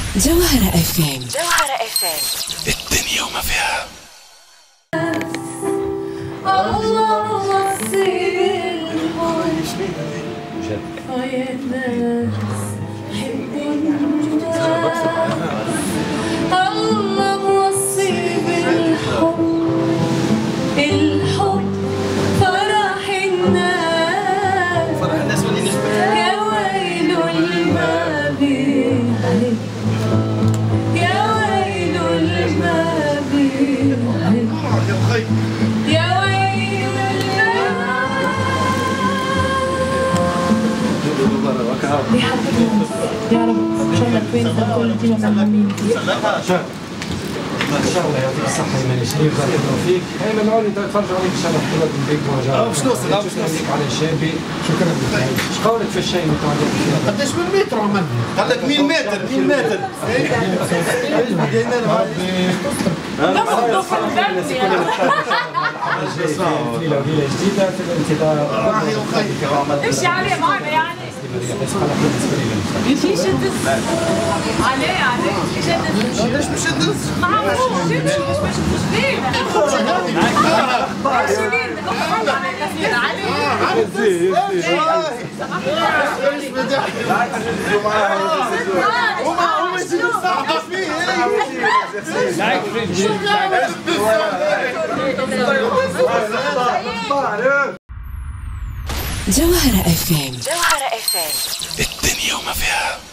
جوهرة اف ام. الدنيا وما فيها. الله وصي الحب حبوا الناس. الله وصي بالحب، الحب فرح الناس، يا ويل ما بيحب، يا ويل ما بيحب، يا ويل بيحبهم. يا رب ان شاء الله كويس كل دي مهمين. ان شاء الله يعطيك الصحة يا ماني شريف، بارك الله فيك. ايمن عوني تفرجوا عليك ان شاء الله حلوة من بيك مواجهة. باش نوصل على شابي. شكرا لك. ايش قولك في الشاي نتاع اليوم؟ قداش من متر عملنا؟ قال لك 100 متر 100 متر. ليلة جديدة في الانتظار. امشي عليه معنا يعني. في شدس عليه شدس. ليش مش الدز؟ معقول شدس مش بينا. جوهرة اف ام. الدنيا وما فيها.